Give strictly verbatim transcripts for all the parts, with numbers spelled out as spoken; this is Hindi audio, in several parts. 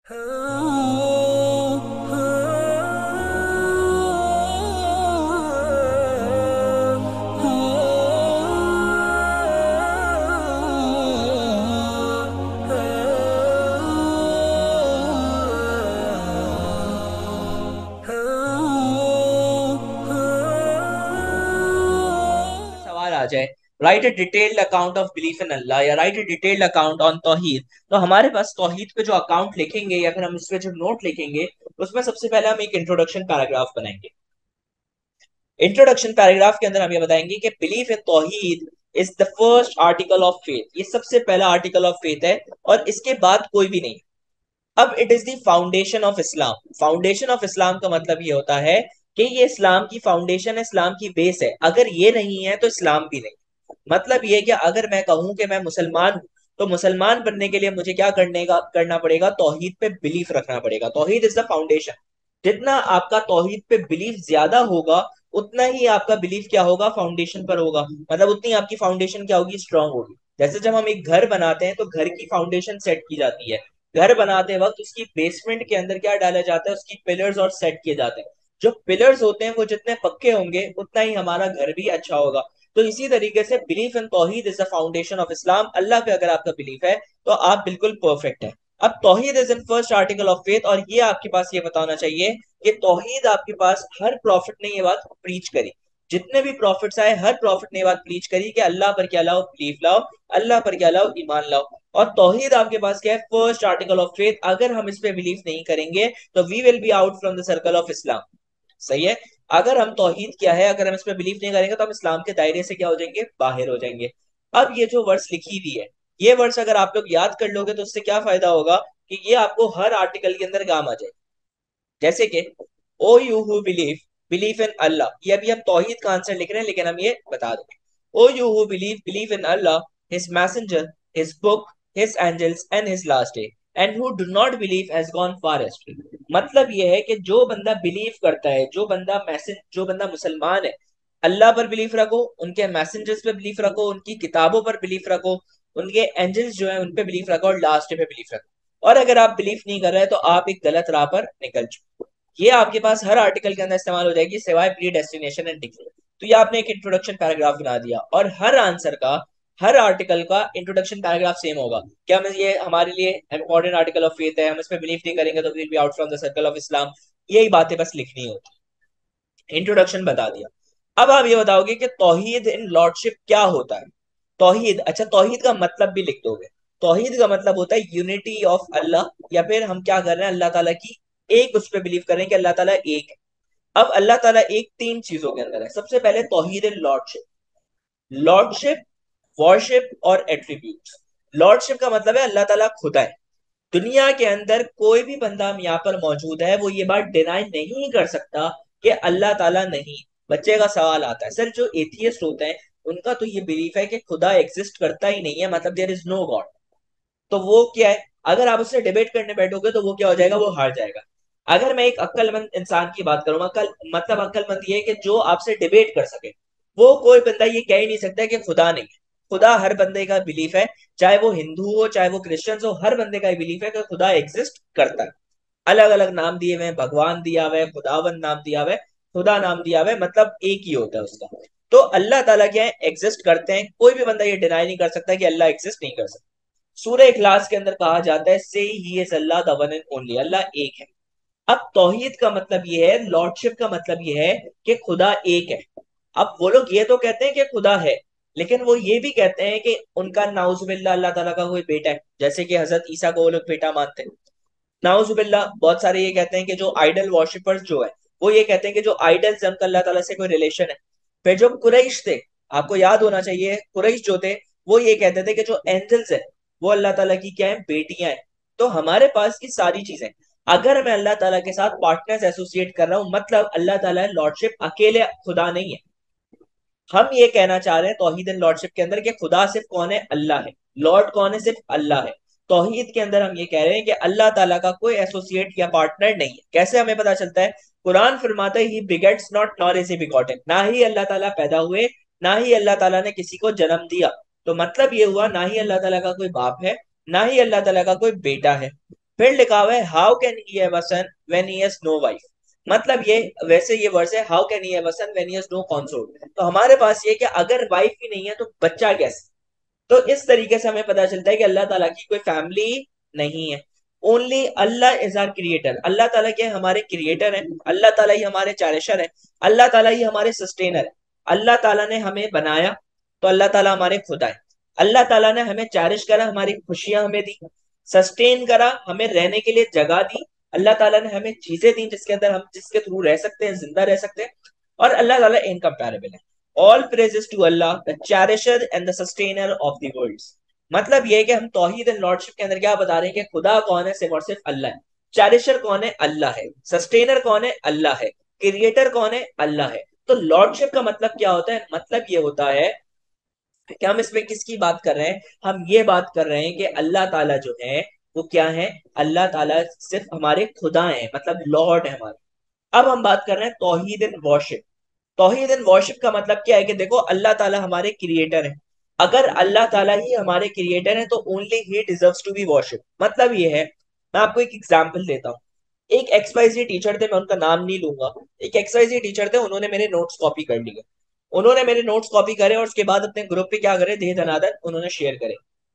सवाल आ जाए, right a detailed account of belief in Allah या right a detailed account on Tawheed, तो हमारे पास तौहीद पे जो अकाउंट लिखेंगे या फिर हम इस पे जो नोट लिखेंगे, उसमें सबसे पहले हम एक इंट्रोडक्शन पैराग्राफ बनाएंगे। इंट्रोडक्शन पैराग्राफ के अंदर हम ये बताएंगे कि belief in Tawheed is the first article of faith, ये सबसे पहला आर्टिकल ऑफ फेथ है और इसके बाद कोई भी नहीं। अब it is the foundation of Islam. Foundation of Islam का मतलब ये होता है कि ये इस्लाम की फाउंडेशन है, इस्लाम की बेस है। अगर ये नहीं है तो इस्लाम भी नहीं। मतलब ये कि अगर मैं कहूं कि मैं मुसलमान हूं, तो मुसलमान बनने के लिए मुझे क्या करने का करना पड़ेगा, तौहीद पे बिलीफ रखना पड़ेगा। तौहीद इज द फाउंडेशन। जितना आपका तौहीद पे बिलीफ ज्यादा होगा, उतना ही आपका बिलीफ क्या होगा, फाउंडेशन पर होगा। मतलब उतनी आपकी फाउंडेशन क्या होगी, स्ट्रांग होगी। जैसे जब हम एक घर बनाते हैं तो घर की फाउंडेशन सेट की जाती है। घर बनाते वक्त उसकी बेसमेंट के अंदर क्या डाला जाता है, उसकी पिलर्स और सेट किए जाते हैं। जो पिलर्स होते हैं वो जितने पक्के होंगे उतना ही हमारा घर भी अच्छा होगा। तो इसी तरीके से belief in Tawheed is the foundation of Islam. अल्लाह पे अगर आपका बिलीफ है तो आप बिल्कुल परफेक्ट है। अब Tawheed is in first article of faith, और ये आपके पास ये बताना चाहिए कि तौहीद आपके पास हर प्रॉफिट ने ये बात प्रीच करी। जितने भी प्रॉफिट्स आए, हर प्रॉफिट ने ये बात प्रीच करी कि अल्लाह पर क्या लाओ, बिलीफ लाओ। अल्लाह पर क्या लाओ, ईमान लाओ। और तौहीद आपके पास क्या है, फर्स्ट आर्टिकल ऑफ फेथ। अगर हम इस पे बिलीव नहीं करेंगे तो we will be out from the circle of Islam. सही है। अगर हम तौहीद क्या है, अगर हम इस पे बिलीव नहीं करेंगे तो हम इस्लाम के दायरे से क्या हो जाएंगे, बाहर हो जाएंगे। अब ये जो वर्ड्स लिखी हुई है, ये वर्ड्स अगर आप लोग याद कर लोगे तो उससे क्या फायदा होगा कि ये आपको हर आर्टिकल के अंदर काम आ जाए। जैसे कि O you who believe, believe in Allah, ये अभी हम तौहीद का आंसर लिख रहे हैं लेकिन हम ये बता देंगे। O you who believe, believe in Allah, his messenger, his book, his angels and his last day, and who do not believe has gone far astray. मतलब ये है कि जो बंदा बिलीव करता है, जो बंदा मैसेज जो बंदा मुसलमान है, अल्लाह पर बिलीफ रखो, उनके मैसेंजर्स पे बिलीफ रखो, उनकी किताबों पर बिलीफ रखो, उनके एंजल्स जो है उन पे बिलीफ रखो और लास्ट डे पे बिलीफ रखो। और अगर आप बिलीफ नहीं कर रहे तो आप एक गलत राह पर निकल चुके हो। ये आपके पास हर आर्टिकल के अंदर इस्तेमाल हो जाएगी सिवाय प्री डेस्टिनेशन एंड डिक्लेयर। तो ये आपने एक इंट्रोडक्शन पैराग्राफ बना दिया और हर आंसर का, हर आर्टिकल का इंट्रोडक्शन पैराग्राफ सेम होगा। क्या हम ये हमारे लिए इंपॉर्टेंट आर्टिकल ऑफ फेथ है, हम इस पे बिलीव नहीं करेंगे तो will be out from the circle of Islam. यही बातें बस लिखनी होती। इंट्रोडक्शन बता दिया। अब आप ये बताओगे कि तौहीद इन लॉर्डशिप क्या होता है। तौहीद, अच्छा तौहीद का मतलब भी लिख दोगे। तौहीद का मतलब होता है यूनिटी ऑफ अल्लाह, या फिर हम क्या कर रहे हैं, अल्लाह ताला की एक उस पर बिलीव कर रहे हैं कि अल्लाह ताला एक है। अब अल्लाह ताला एक तीन चीजों के अंदर है। सबसे पहले Tawheed in lordship. Lordship, worship और एट्रीब्यूट्स। लॉर्डशिप का मतलब है अल्लाह ताला खुदा है। दुनिया के अंदर कोई भी बंदा हम यहाँ पर मौजूद है वो ये बात डिनाई नहीं कर सकता कि अल्लाह ताला नहीं। बच्चे का सवाल आता है, सर जो एथियस्ट होते हैं उनका तो ये बिलीफ है कि खुदा एग्जिस्ट करता ही नहीं है, मतलब देयर इज नो गॉड। तो वो क्या है, अगर आप उससे डिबेट करने बैठोगे तो वो क्या हो जाएगा, वो हार जाएगा। अगर मैं एक अक्लमंद इंसान की बात करूं, अकल मतलब अक्लमंद ये है कि जो आपसे डिबेट कर सके, वो कोई बंदा ये कह ही नहीं सकता कि खुदा नहीं है। खुदा हर बंदे का बिलीफ है, चाहे वो हिंदू हो चाहे वो क्रिश्चियन हो, हर बंदे का बिलीफ है कि खुदा एग्जिस्ट करता है। अलग अलग नाम दिए हुए हैं, भगवान दिया हुआ है, खुदावन नाम दिया हुआ है, खुदा नाम दिया हुआ है, मतलब एक ही होता है उसका। तो अल्लाह ताला क्या है, एग्जिस्ट करते हैं। कोई भी बंदा ये डिनाई नहीं कर सकता कि अल्लाह एग्जिस्ट नहीं कर सकता। सूरह इखलास के अंदर कहा जाता है say he is Allah the one and only, अल्लाह एक है। अब तौहीद का मतलब ये है, लॉर्डशिप का मतलब ये है कि खुदा एक है। अब वो लोग ये तो कहते हैं कि खुदा है, लेकिन वो ये भी कहते हैं कि उनका नाउजुबिल्ला अल्लाह ताला का कोई बेटा है, जैसे कि हजरत ईसा को वो लोग बेटा मानते हैं। नाउजुबिल्ला बहुत सारे ये कहते हैं कि जो आइडल वॉर्शिपर्स जो है, वो ये कहते हैं कि जो आइडल्स है उनका अल्लाह ताला से कोई रिलेशन है। फिर जो कुरैश थे, आपको याद होना चाहिए, कुरैश जो थे वो ये कहते थे कि जो एंजल्स है वो अल्लाह ताला की क्या है, बेटियां हैं। तो हमारे पास की सारी चीजें, अगर मैं अल्लाह ताला के साथ पार्टनर्स एसोसिएट कर रहा हूं, मतलब अल्लाह ताला लॉर्डशिप अकेले खुदा नहीं है। हम ये कहना चाह रहे हैं तौहीद एंड लॉर्डशिप के अंदर कि खुदा सिर्फ कौन है, अल्लाह है। लॉर्ड कौन है, सिर्फ अल्लाह है। तौहीद के अंदर हम ये कह रहे हैं कि अल्लाह ताला का कोई एसोसिएट या पार्टनर नहीं है। कैसे हमें पता चलता है, कुरान फरमाता है he begets not nor is he begotten, ना ही अल्लाह ताला पैदा हुए, ना ही अल्लाह ताला ने किसी को जन्म दिया। तो मतलब ये हुआ, ना ही अल्लाह ताला का कोई बाप है, ना ही अल्लाह ताला का कोई बेटा है। फिर लिखा हुआ है how can he have a son when he has no wife. मतलब ये वैसे ये वर्स है how can he have a son when he has no consort. तो हमारे पास ये कि अगर वाइफ ही नहीं है तो बच्चा कैसे। तो इस तरीके से हमें पता चलता है कि अल्लाह ताला की कोई फैमिली नहीं है। Only Allah is our creator. अल्लाह ताला के हमारे क्रिएटर हैं, अल्लाह ताला ही हमारे चैरिशर है, अल्लाह ताला ही हमारे सस्टेनर है। अल्लाह ताला ने हमें बनाया तो अल्लाह ताला हमारे खुदा है। अल्लाह ताला ने हमें चैरिश करा, हमारी खुशियां हमें दी, सस्टेन करा, हमें रहने के लिए जगह दी। अल्लाह ताला ने हमें चीजें दी जिसके अंदर हम जिसके थ्रू रह सकते हैं, जिंदा रह सकते हैं। और अल्लाह ताला इनकम्पैरेबल है। All praises to Allah the cherisher and the sustainer of the worlds. मतलब ये है कि हम तौहीद एंड लॉर्डशिप के अंदर क्या बता रहे हैं कि खुदा कौन है, सिर्फ और सिर्फ अल्लाह है। चैरिशर कौन है, अल्लाह है। सस्टेनर कौन है, अल्लाह है। क्रिएटर कौन है, अल्लाह है। तो लॉर्डशिप का मतलब क्या होता है, मतलब ये होता है कि हम इसमें किसकी बात कर रहे हैं, हम ये बात कर रहे हैं कि अल्लाह ताला जो है वो क्या है, अल्लाह ताला सिर्फ हमारे खुदा हैं, मतलब लॉर्ड है हमारे। अब हम बात कर रहे हैं Tawheed and worship. Tawheed and worship का मतलब क्या है कि देखो अल्लाह ताला हमारे क्रिएटर है। अगर अल्लाह ताला ही हमारे क्रिएटर है तो only he deserves to be worship. मतलब ये है, मैं आपको एक एग्जांपल देता हूँ। एक एक्सवाइजी टीचर थे, मैं उनका नाम नहीं लूंगा। एक एक्सवाइजी टीचर थे, उन्होंने मेरे नोट्स कॉपी कर लिए। उन्होंने मेरे नोट्स कॉपी करे और उसके बाद अपने ग्रुप पे क्या करे, दे दनादन उन्होंने शेयर करे।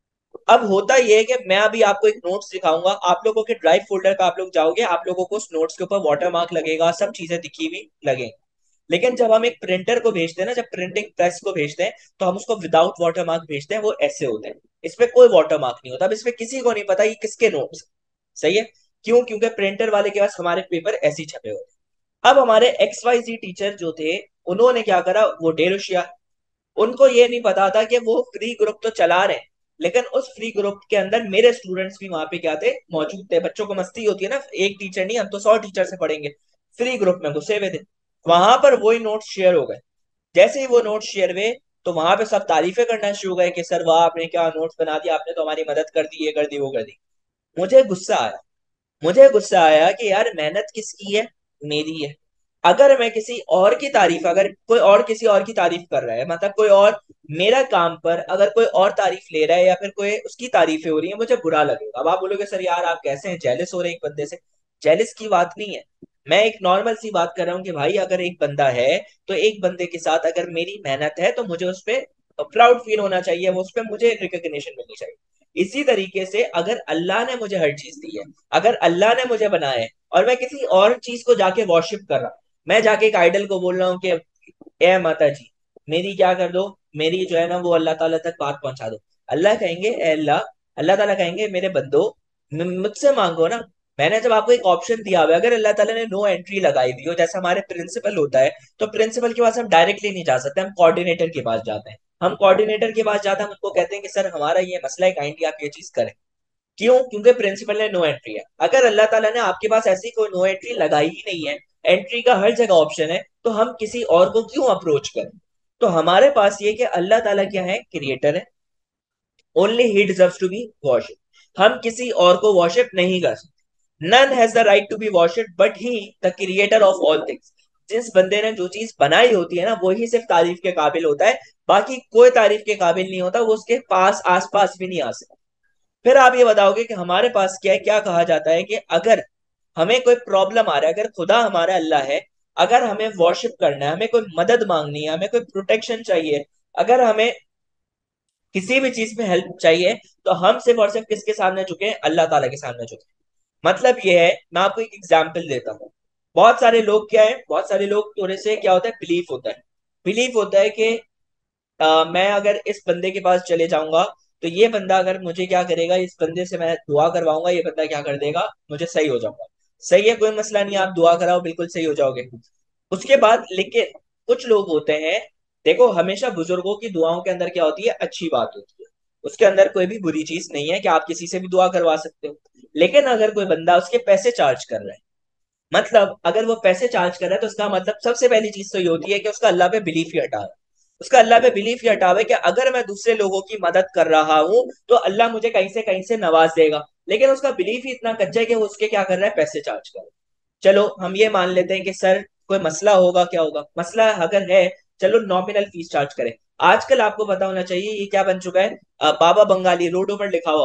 अब होता यह है कि मैं अभी आपको एक नोट्स दिखाऊंगा, आप लोगों के ड्राइव फोल्डर का आप लोग जाओगे, आप लोगों को उस नोट्स के ऊपर वाटर मार्क लगेगा, सब चीजें दिखी हुई लगेंगी। लेकिन जब हम एक प्रिंटर को भेजते हैं ना, जब प्रिंटिंग प्रेस को भेजते हैं तो हम उसको विदाउट वाटर मार्क भेजते हैं, वो ऐसे होते हैं। इसमें कोई वाटर मार्क नहीं होता। अब इसमें किसी को नहीं पता ये किसके नोट्स। सही है। क्यों? क्योंकि प्रिंटर वाले के पास हमारे पेपर ऐसे ही छपे होते हैं। अब हमारे एक्स वाई जी टीचर जो थे, उन्होंने क्या करा, वो डेलुशिया। उनको ये नहीं पता था कि वो फ्री ग्रुप तो चला रहे हैं, लेकिन उस फ्री ग्रुप के अंदर मेरे स्टूडेंट्स भी वहां पे क्या थे, मौजूद थे। बच्चों को मस्ती होती है ना, एक टीचर नहीं, हम तो सौ टीचर से पढ़ेंगे। फ्री ग्रुप में घुसे हुए थे, वहां पर वही नोट शेयर हो गए। जैसे ही वो नोट शेयर हुए तो वहां पे सब तारीफें करना शुरू हो गए कि सर वाह, आपने क्या नोट्स बना दिया, आपने तो हमारी मदद कर दी, ये कर दी, वो कर दी। मुझे गुस्सा आया। मुझे गुस्सा आया कि यार मेहनत किसकी है, मेरी है। अगर मैं किसी और की तारीफ, अगर कोई और किसी और की तारीफ कर रहा है, मतलब कोई और मेरा काम पर अगर कोई और तारीफ ले रहा है या फिर कोई उसकी तारीफें हो रही है, मुझे बुरा लगेगा। अब आप बोलोगे सर यार आप कैसे हैं, जेलस हो रहे हैं एक बंदे से। जेलस की बात नहीं है, मैं एक नॉर्मल सी बात कर रहा हूँ कि भाई अगर एक बंदा है तो एक बंदे के साथ अगर मेरी मेहनत है तो मुझे उस पर प्राउड फील होना चाहिए, वो उस पर मुझे रिकग्निशन मिलनी चाहिए। इसी तरीके से अगर अल्लाह ने मुझे हर चीज दी है, अगर अल्लाह ने मुझे बनाया है और मैं किसी और चीज को जाके वॉरशिप कर रहा हूं, मैं जाके एक आइडल को बोल रहा हूँ कि ए माता जी मेरी क्या कर दो, मेरी जो है ना वो अल्लाह ताला तक बात पहुंचा दो। अल्लाह कहेंगे ए अल्लाह, अल्लाह ताला कहेंगे मेरे बंदो म- मुझसे मांगो ना। मैंने जब आपको एक ऑप्शन दिया हुआ है, अगर अल्लाह ताला ने नो एंट्री लगाई दी हो, जैसे हमारे प्रिंसिपल होता है, तो प्रिंसिपल के पास हम डायरेक्टली नहीं जा सकते, हम कोऑर्डिनेटर के पास जाते हैं। हम कोऑर्डिनेटर के पास जाते हैं, हम उनको कहते हैं कि सर हमारा ये मसला है, काइंडली आप ये चीज करें। क्यों? क्योंकि प्रिंसिपल ने नो एंट्री है। अगर अल्लाह ताला ने आपके पास ऐसी कोई नो एंट्री लगाई ही नहीं है, एंट्री का हर जगह ऑप्शन है, तो हम किसी और को क्यों अप्रोच करें। तो हमारे पास ये कि अल्लाह ताला क्या है, क्रिएटर है। Only he deserves to be worship. हम किसी और को वर्शिप नहीं कर सकते। None has the right to be worship but he the creator of all things. जिस बंदे ने जो चीज बनाई होती है ना, वो ही सिर्फ तारीफ के काबिल होता है। बाकी कोई तारीफ के काबिल नहीं होता, वो उसके पास आस पास भी नहीं आ सकता। फिर आप ये बताओगे कि हमारे पास क्या है, क्या कहा जाता है कि अगर हमें कोई प्रॉब्लम आ रहा है, अगर खुदा हमारा अल्लाह है, अगर हमें वर्शिप करना है, हमें कोई मदद मांगनी है, हमें कोई प्रोटेक्शन चाहिए, अगर हमें किसी भी चीज में हेल्प चाहिए, तो हम सिर्फ और सिर्फ किसके सामने झुके, अल्लाह ताला के सामने झुके। मतलब ये है, मैं आपको एक एग्जाम्पल देता हूँ। बहुत सारे लोग क्या है, बहुत सारे लोग थोड़े से क्या होता है, बिलीफ होता है। बिलीफ होता है कि अ, मैं अगर इस बंदे के पास चले जाऊंगा तो ये बंदा अगर मुझे क्या करेगा, इस बंदे से मैं दुआ करवाऊंगा, ये बंदा क्या कर देगा, मुझे सही हो जाऊंगा। सही है, कोई मसला नहीं, आप दुआ कराओ बिल्कुल सही हो जाओगे। उसके बाद लेकिन कुछ लोग होते हैं, देखो हमेशा बुजुर्गों की दुआओं के अंदर क्या होती है, अच्छी बात होती है। उसके अंदर कोई भी बुरी चीज नहीं है कि आप किसी से भी दुआ करवा सकते हो। लेकिन अगर कोई बंदा उसके पैसे चार्ज कर रहा है, मतलब अगर वो पैसे चार्ज कर रहा है, तो उसका मतलब सबसे पहली चीज तो ये होती है कि उसका अल्लाह पे बिलीफ ही हटा है। उसका अल्लाह पे बिलीफ ही हटावे कि अगर मैं दूसरे लोगों की मदद कर रहा हूं तो अल्लाह मुझे कहीं से कहीं से नवाज देगा। लेकिन उसका बिलीफ ही इतना कच्चा है कि वो उसके क्या कर रहा है, पैसे चार्ज कर रहा है। चलो हम ये मान लेते हैं कि सर कोई मसला होगा, क्या होगा मसला अगर है, चलो नॉमिनल फीस चार्ज करें। आजकल आपको पता होना चाहिए ये क्या बन चुका है, अ, बाबा बंगाली रोडों पर लिखा हुआ होता है।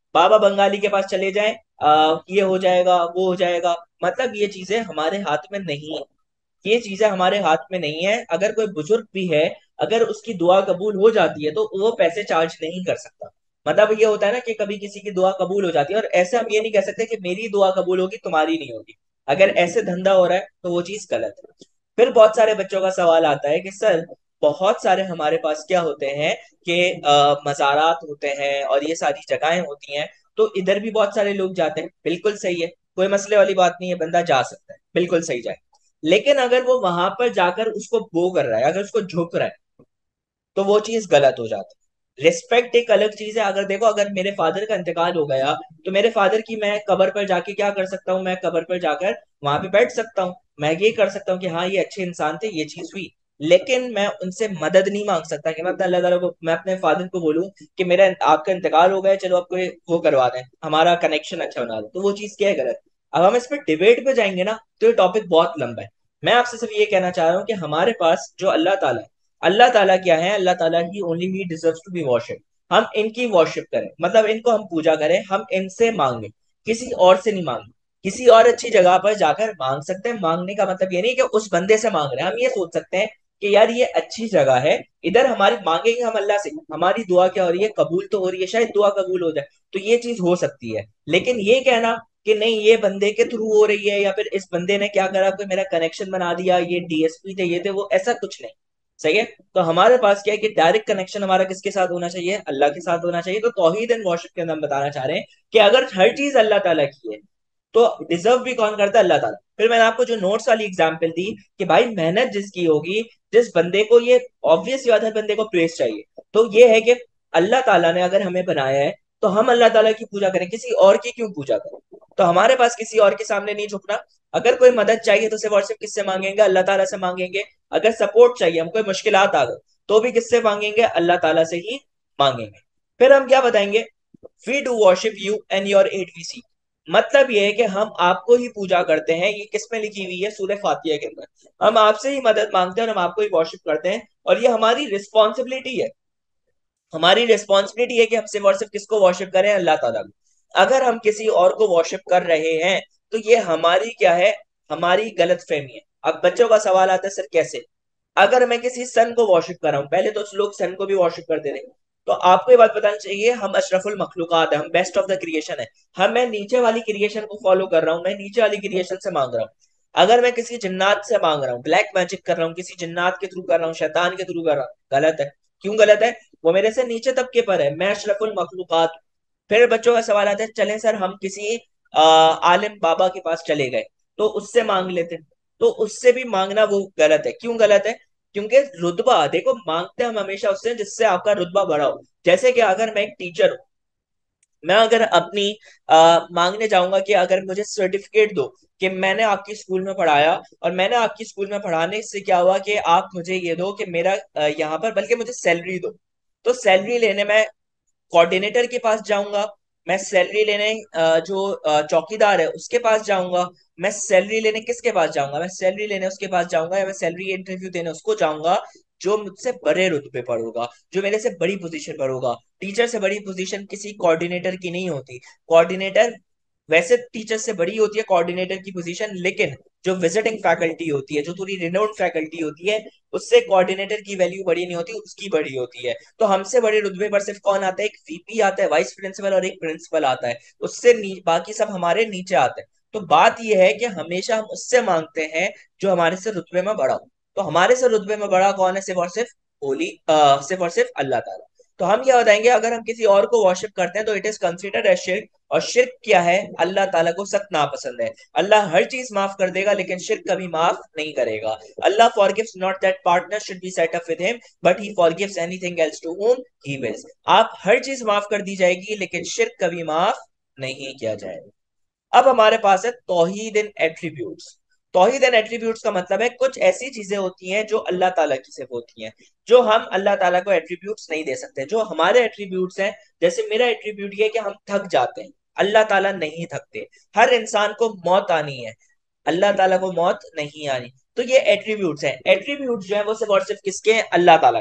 बाबा बंगाली के पास चले जाएं, आ, ये हो जाएगा वो हो जाएगा। मतलब ये चीजें हमारे हाथ में नहीं है, ये चीजें हमारे हाथ में नहीं है। अगर कोई बुजुर्ग भी है, अगर उसकी दुआ कबूल हो जाती है तो वो पैसे चार्ज नहीं कर सकता। मतलब ये होता है ना कि कभी किसी की दुआ कबूल हो जाती है, और ऐसे हम ये नहीं कह सकते कि मेरी दुआ कबूल होगी तुम्हारी नहीं होगी। अगर ऐसे धंधा हो रहा है तो वो चीज गलत है। फिर बहुत सारे बच्चों का सवाल आता है कि सर, बहुत सारे हमारे पास क्या होते हैं कि अ, मज़ारात होते हैं और ये सारी जगहें होती हैं, तो इधर भी बहुत सारे लोग जाते हैं, बिल्कुल सही है, कोई मसले वाली बात नहीं है, बंदा जा सकता है, बिल्कुल सही जाए। लेकिन अगर वो वहां पर जाकर उसको वो कर रहा है, अगर उसको झुक रहा है, तो वो चीज गलत हो जाती है। रिस्पेक्ट एक अलग चीज है। अगर देखो, अगर मेरे फादर का इंतकाल हो गया, तो मेरे फादर की मैं कब्र पर जाके क्या कर सकता हूँ, मैं कब्र पर जाकर वहां पे बैठ सकता हूँ, मैं ये कर सकता हूँ कि हाँ ये अच्छे इंसान थे, ये चीज हुई। लेकिन मैं उनसे मदद नहीं मांग सकता कि मैं अपने अल्लाह ताला को, मैं अपने फादर को बोलूं कि मेरा आपका इंतकाल हो गया है, चलो आपको वो करवा दें, हमारा कनेक्शन अच्छा बना दो, तो वो चीज क्या है, गलत। अब हम इस पर डिबेट पे जाएंगे ना, तो ये टॉपिक बहुत लंबा है। मैं आपसे सिर्फ ये कहना चाह रहा हूँ कि हमारे पास जो अल्लाह ताला है, अल्लाह ताला क्या है, अल्लाह ताला ही only he deserves to be worship. हम इनकी वर्शिप करें, मतलब इनको हम पूजा करें, हम इनसे मांगे, किसी और से नहीं मांगे। किसी और अच्छी जगह पर जाकर मांग सकते हैं। मांगने का मतलब ये नहीं कि उस बंदे से मांग रहे हैं, हम ये सोच सकते हैं कि यार ये अच्छी जगह है, इधर हमारी मांगेंगे हम अल्लाह से, हमारी दुआ क्या हो रही है, कबूल तो हो रही है, शायद दुआ कबूल हो जाए, तो ये चीज हो सकती है। लेकिन ये कहना कि नहीं ये बंदे के थ्रू हो रही है, या फिर इस बंदे ने क्या करा, कोई मेरा कनेक्शन बना दिया, ये डीएसपी थे ये थे वो, ऐसा कुछ नहीं। सही है। तो हमारे पास क्या है कि डायरेक्ट कनेक्शन हमारा किसके साथ होना चाहिए, अल्लाह के साथ होना चाहिए। तो तौहीद एंड वर्शिप के अंदर हम बताना चाह रहे हैं कि अगर हर चीज अल्लाह ताला की है, तो डिजर्व भी कौन करता है, अल्लाह ताला। फिर मैंने आपको जो नोट्स वाली एग्जांपल दी कि भाई मेहनत जिसकी होगी, जिस बंदे को, ये ऑब्वियस बात है, बंदे को प्रेस चाहिए, तो ये है कि अल्लाह ताला ने अगर हमें बनाया है, तो हम अल्लाह ताला की पूजा करें, किसी और की क्यों पूजा करें। तो हमारे पास किसी और के सामने नहीं झुकना। अगर कोई मदद चाहिए तो सिर्फ और सिर्फ किससे मांगेंगे, अल्लाह ताला से मांगेंगे। अगर सपोर्ट चाहिए, हम कोई मुश्किलात आ गए, तो भी किससे मांगेंगे, अल्लाह ताला से ही मांगेंगे। फिर हम क्या बताएंगे, we do worship you and your aid we seek. मतलब ये है कि हम आपको ही पूजा करते हैं, ये किस में लिखी हुई है, सूरह फातिहा के अंदर। हम आपसे ही मदद मांगते हैं और हम आपको ही वर्शिप करते हैं, और ये हमारी रिस्पॉन्सिबिलिटी है। हमारी रिस्पॉन्सिबिलिटी है कि हम सिर्फ और सिर्फ किसको वर्शिप करें, अल्लाह ताला को। अगर हम किसी और को वर्शिप कर रहे हैं, तो ये हमारी क्या है, हमारी गलत फहमी है। अब बच्चों का सवाल आता है, सर कैसे। अगर मैं किसी सन को वर्शिप कर रहा हूँ, पहले तो लोग सन को भी वर्शिप करते थे, तो आपको ये बात बतानी चाहिए, हम अशरफुल मखलूकात है, हम बेस्ट ऑफ द क्रिएशन है। हम मैं नीचे वाली क्रिएशन को फॉलो कर रहा हूँ, मैं नीचे वाली क्रिएशन से मांग रहा हूँ। अगर मैं किसी जिन्नात से मांग रहा हूँ, ब्लैक मैजिक कर रहा हूँ, किसी जिन्नात के थ्रू कर रहा हूँ, शैतान के थ्रू कर रहा हूँ, गलत है। क्यों गलत है, वो मेरे से नीचे तबके पर है, मैं अशरफुल मखलूकात हूं। फिर बच्चों का सवाल आता है, चलें सर हम किसी आ, आलिम बाबा के पास चले गए, तो उससे मांग लेते हैं। तो उससे भी मांगना वो गलत है। क्यों गलत है, क्योंकि रुतबा देखो, मांगते हम हमेशा उससे जिससे आपका रुतबा बढ़ा हो। जैसे कि अगर मैं एक टीचर हूँ, मैं अगर अपनी आ, मांगने जाऊंगा कि अगर मुझे सर्टिफिकेट दो कि मैंने आपकी स्कूल में पढ़ाया, और मैंने आपकी स्कूल में पढ़ाने से क्या हुआ कि आप मुझे ये दो कि मेरा अ, यहाँ पर, बल्कि मुझे सैलरी दो, तो सैलरी लेने में कोऑर्डिनेटर के पास जाऊंगा, मैं सैलरी लेने अ, जो अ, चौकीदार है उसके पास जाऊंगा, मैं सैलरी लेने किसके पास जाऊंगा, मैं सैलरी लेने उसके पास जाऊंगा, या मैं सैलरी इंटरव्यू देने उसको जाऊंगा जो मुझसे बड़े रुतबे पर होगा, जो मेरे से बड़ी पोजीशन पर होगा। टीचर से बड़ी पोजीशन किसी कोऑर्डिनेटर की नहीं होती। कोऑर्डिनेटर, वैसे टीचर से बड़ी होती है कोऑर्डिनेटर की पोजीशन, लेकिन जो विजिटिंग फैकल्टी होती है, जो थोड़ी रिनोन्ड फैकल्टी होती है, उससे कोऑर्डिनेटर की वैल्यू बड़ी नहीं होती, उसकी बड़ी होती है। तो हमसे बड़े रुतबे पर सिर्फ कौन आता है, एक वीपी आता है, वाइस प्रिंसिपल, और एक प्रिंसिपल आता है। उससे नी, बाकी सब हमारे नीचे आते हैं। तो बात यह है कि हमेशा हम उससे मांगते हैं जो हमारे से रुतबे में बड़ा हो। तो हमारे से रुतबे में बड़ा कौन है, सिर्फ और सिर्फ होली अ, सिर्फ और सिर्फ अल्लाह ताला। तो हम क्या बताएंगे, अगर हम किसी और को वर्शिप करते हैं तो it is considered as shirk. और शिर्क क्या है, अल्लाह ताला को सख्त नापसंद है। अल्लाह हर चीज माफ कर देगा, लेकिन शिर्क कभी माफ नहीं करेगा। Allah forgives not that partner should be set up with him, but he forgives anything else to whom he wills। आप हर चीज माफ कर दी जाएगी, लेकिन शिर्क कभी माफ नहीं किया जाएगा। अब हमारे पास है तौहीद इन एट्रीब्यूट्स। तौहीद इन एट्रीब्यूट्स का मतलब है कुछ ऐसी चीजें होती हैं जो अल्लाह ताला की सिर्फ होती हैं, जो हम अल्लाह ताला को एट्रीब्यूट्स नहीं दे सकते। जो हमारे एट्रीब्यूट्स हैं, जैसे मेरा एट्रीब्यूट ये है कि हम थक जाते हैं, अल्लाह ताला नहीं थकते। हर इंसान को मौत आनी है, अल्लाह ताला को मौत नहीं आनी। तो ये एट्रीब्यूट्स हैं। एट्रीब्यूट्स जो है वो सिर्फ और सिर्फ किसके हैं, अल्लाह ताला के।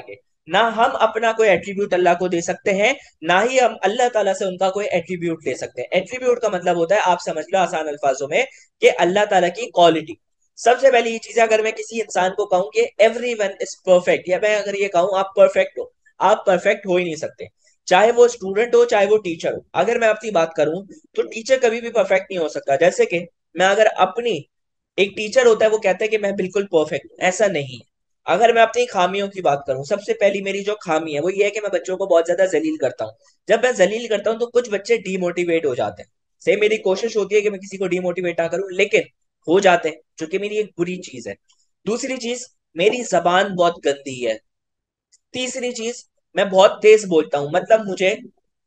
ना हम अपना कोई एट्रीब्यूट अल्लाह को दे सकते हैं, ना ही हम अल्लाह ताला से उनका कोई एट्रीब्यूट ले सकते हैं। एट्रीब्यूट का मतलब होता है, आप समझ लो आसान अल्फाजों में, कि अल्लाह ताला की क्वालिटी। सबसे पहली ये चीज है, अगर मैं किसी इंसान को कहूं कि एवरी वन इज परफेक्ट, या मैं अगर ये कहूं आप परफेक्ट हो, आप परफेक्ट हो ही नहीं सकते। चाहे वो स्टूडेंट हो, चाहे वो टीचर हो। अगर मैं अपनी बात करूं तो टीचर कभी भी परफेक्ट नहीं हो सकता। जैसे कि मैं अगर अपनी, एक टीचर होता है वो कहता है कि मैं बिल्कुल परफेक्ट हूं, ऐसा नहीं है। अगर मैं अपनी खामियों की बात करूं, सबसे पहली मेरी जो खामी है वो ये है कि मैं बच्चों को बहुत ज्यादा जलील करता हूँ। जब मैं जलील करता हूँ तो कुछ बच्चे डीमोटिवेट हो जाते हैं। से मेरी कोशिश होती है कि मैं किसी को डीमोटिवेट ना करूं, लेकिन हो जाते हैं, जो कि मेरी एक बुरी चीज है। दूसरी चीज, मेरी जबान बहुत गंदी है। तीसरी चीज, मैं बहुत तेज बोलता हूँ। मतलब मुझे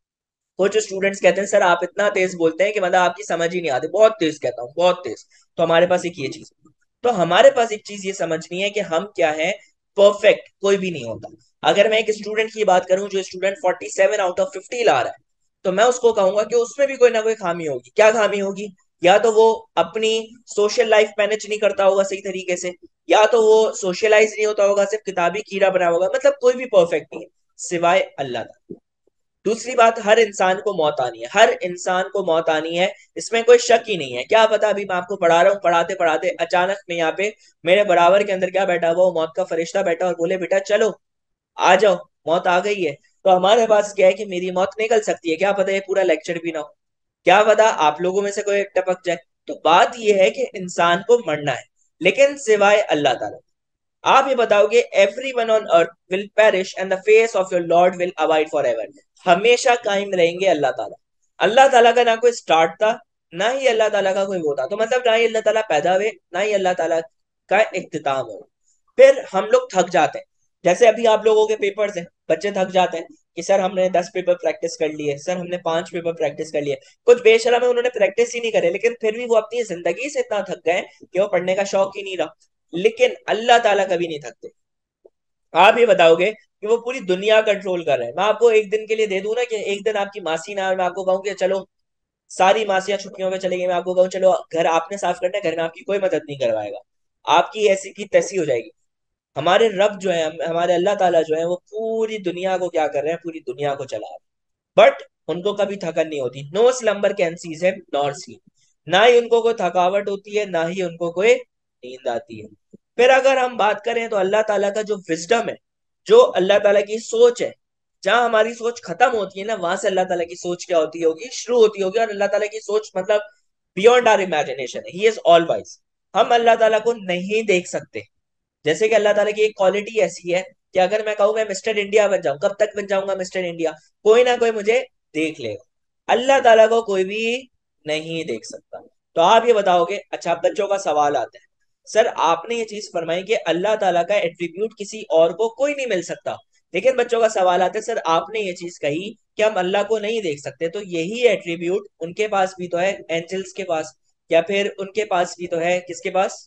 कुछ स्टूडेंट्स कहते हैं सर आप इतना तेज बोलते हैं कि मतलब आपकी समझ ही नहीं आती, बहुत तेज कहता हूँ, बहुत तेज। तो हमारे पास एक ये चीज, तो हमारे पास एक चीज ये समझनी है कि हम क्या है, परफेक्ट कोई भी नहीं होता। अगर मैं एक स्टूडेंट की बात करूं, जो student forty seven out of fifty ला रहा है, तो मैं उसको कहूंगा कि उसमें भी कोई ना कोई खामी होगी। क्या खामी होगी? या तो वो अपनी सोशल लाइफ मैनेज नहीं करता होगा सही तरीके से, या तो वो सोशलाइज नहीं होता होगा, सिर्फ किताबी कीड़ा बना होगा। मतलब कोई भी परफेक्ट नहीं है सिवाय अल्लाह का। दूसरी बात, हर इंसान को मौत आनी है, हर इंसान को मौत आनी है, इसमें कोई शक ही नहीं है। क्या पता अभी मैं आपको पढ़ा रहा हूँ, पढ़ाते पढ़ाते अचानक में यहाँ पे मेरे बराबर के अंदर क्या बैठा हुआ, वो मौत का फरिश्ता बैठा और बोले बेटा चलो आ जाओ, मौत आ गई है। तो हमारे पास क्या है कि मेरी मौत निकल सकती है, क्या पता ये पूरा लेक्चर भी ना हो, क्या पता आप लोगों में से कोई टपक जाए। तो बात ये है कि इंसान को मरना है, लेकिन सिवाय अल्लाह ताला। आप ये बताओगे every one on earth will perish and the face of your lord will abide for ever. हमेशा कायम रहेंगे अल्लाह ताला। अल्लाह ताला का ना कोई स्टार्ट था, ना ही अल्लाह ताला का कोई वो था। तो मतलब ना ही अल्लाह ताला पैदा हुए, ना ही अल्लाह ताला का इख्तिताम हो। फिर हम लोग थक जाते हैं। जैसे अभी आप लोगों के पेपर्स हैं, बच्चे थक जाते हैं कि सर हमने दस पेपर प्रैक्टिस कर लिए, सर हमने पांच पेपर प्रैक्टिस कर लिए। कुछ बेशरम है, उन्होंने प्रैक्टिस ही नहीं करे, लेकिन फिर भी वो अपनी जिंदगी से इतना थक गए कि वो पढ़ने का शौक ही नहीं रहा। लेकिन अल्लाह ताला कभी नहीं थकते। आप ये बताओगे कि वो पूरी दुनिया कंट्रोल कर रहे हैं। मैं आपको एक दिन के लिए दे दूं ना, कि एक दिन आपकी मासी ना, मैं आपको कहूँ कि चलो सारी मासियां छुट्टियों में चले गई, मैं आपको कहूँ चलो घर आपने साफ करना है, घर में आपकी कोई मदद नहीं करवाएगा, आपकी ऐसी की तैसी हो जाएगी। हमारे रब जो है, हमारे अल्लाह ताला जो है, वो पूरी दुनिया को क्या कर रहे हैं, पूरी दुनिया को चला रहे हैं। बट उनको कभी थकन नहीं होती। No slumber can seize him nor sleep. ना ही उनको कोई थकावट होती है, ना ही उनको कोई नींद आती है। फिर अगर हम बात करें तो अल्लाह ताला का जो विजडम है, जो अल्लाह ताला की सोच है, जहां हमारी सोच खत्म होती है ना, वहां से अल्लाह ताला की सोच क्या होती होगी, शुरू होती होगी। और अल्लाह ताला की सोच मतलब बियॉन्ड आर इमेजिनेशन है। He is all wise. हम अल्लाह ताला को नहीं देख सकते। जैसे कि अल्लाह ताला की एक क्वालिटी ऐसी है कि अगर मैं कहूँ मैं मिस्टर इंडिया बन जाऊं, कब तक बन जाऊंगा मिस्टर इंडिया? कोई ना कोई मुझे देख लेगा। अल्लाह ताला को कोई भी नहीं देख सकता। तो आप ये बताओगे, अच्छा बच्चों का सवाल आता है, सर आपने ये चीज फरमाई कि अल्लाह ताला का एट्रीब्यूट किसी और को कोई नहीं मिल सकता, लेकिन बच्चों का सवाल आता है सर आपने ये चीज कही कि हम अल्लाह को नहीं देख सकते, तो यही एट्रीब्यूट उनके पास भी तो है, एंजल्स के पास, या फिर उनके पास भी तो है, किसके पास,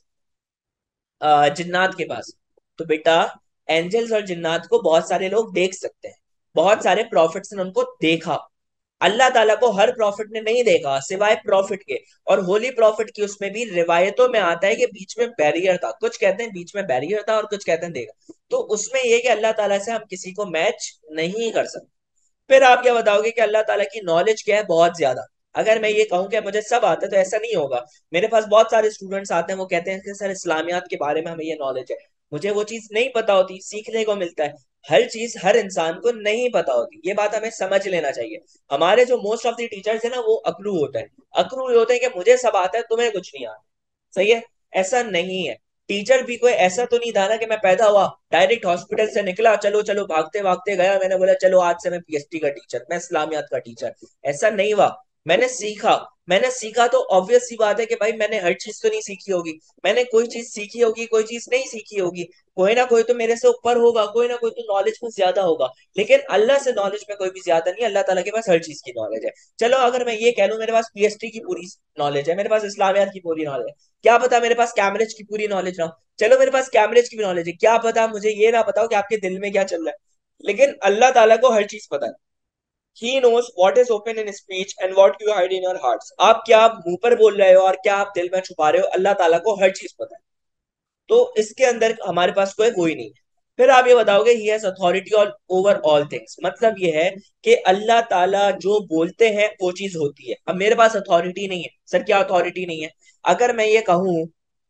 अ, जिन्नात के पास। तो बेटा, एंजल्स और जिन्नात को बहुत सारे लोग देख सकते हैं, बहुत सारे प्रॉफिट्स ने उनको देखा। अल्लाह ताला को हर प्रॉफिट ने नहीं देखा, सिवाय प्रॉफिट के। और होली प्रॉफिट की उसमें भी रिवायतों में आता है कि बीच में बैरियर था, कुछ कहते हैं बीच में बैरियर था और कुछ कहते हैं देखा। तो उसमें यह कि अल्लाह ताला से हम किसी को मैच नहीं कर सकते। फिर आप क्या बताओगे कि अल्लाह ताला की नॉलेज क्या है, बहुत ज्यादा। अगर मैं ये कहूँ कि मुझे सब आता है, तो ऐसा नहीं होगा। मेरे पास बहुत सारे स्टूडेंट्स आते हैं, वो कहते हैं कि सर इस्लामियात के बारे में हमें ये नॉलेज है। मुझे वो चीज नहीं पता होती, सीखने को मिलता है। हर चीज हर इंसान को नहीं पता होती, ये बात हमें समझ लेना चाहिए। हमारे जो मोस्ट ऑफ द टीचर्स है ना, वो अकड़ू होते हैं। अकड़ू ये होते हैं कि मुझे सब आता है, तुम्हें कुछ नहीं आता। सही है? ऐसा नहीं है। टीचर भी कोई ऐसा तो नहीं था ना कि मैं पैदा हुआ डायरेक्ट हॉस्पिटल से निकला, चलो चलो भागते भागते गया, मैंने बोला चलो आज से मैं पीएचडी का टीचर, मैं इस्लामियात का टीचर। ऐसा नहीं हुआ। मैंने सीखा। मैंने सीखा तो ऑब्वियस सी बात है कि भाई मैंने हर चीज तो नहीं सीखी होगी। मैंने कोई चीज सीखी होगी, कोई चीज नहीं सीखी होगी। कोई ना कोई तो मेरे से ऊपर होगा, कोई ना कोई तो नॉलेज में ज्यादा होगा। लेकिन अल्लाह से नॉलेज में कोई भी ज्यादा नहीं है। अल्लाह ताला के पास हर चीज की नॉलेज है। चलो अगर मैं ये कह लूं मेरे पास पीएचडी की पूरी नॉलेज है, मेरे पास इस्लामियात की पूरी नॉलेज है, क्या पता मेरे पास कैम्ब्रिज की पूरी नॉलेज ना हो। चलो मेरे पास कैम्ब्रिज की भी नॉलेज है, क्या पता मुझे ये ना बताओ कि आपके दिल में क्या चल रहा है। लेकिन अल्लाह ताला को हर चीज पता है। He knows what is open in speech and what you hide in your hearts. आप क्या आप मुंह पर बोल रहे हो और क्या आप दिल में छुपा रहे हो, अल्लाह ताला को हर चीज पता है। तो इसके अंदर हमारे पास कोई वो ही नहीं है। फिर आप ये बताओगे he has authority all over all things, मतलब ये है कि अल्लाह ताला जो बोलते हैं वो चीज होती है। अब मेरे पास अथॉरिटी नहीं है सर, क्या अथॉरिटी नहीं है? अगर मैं ये कहूं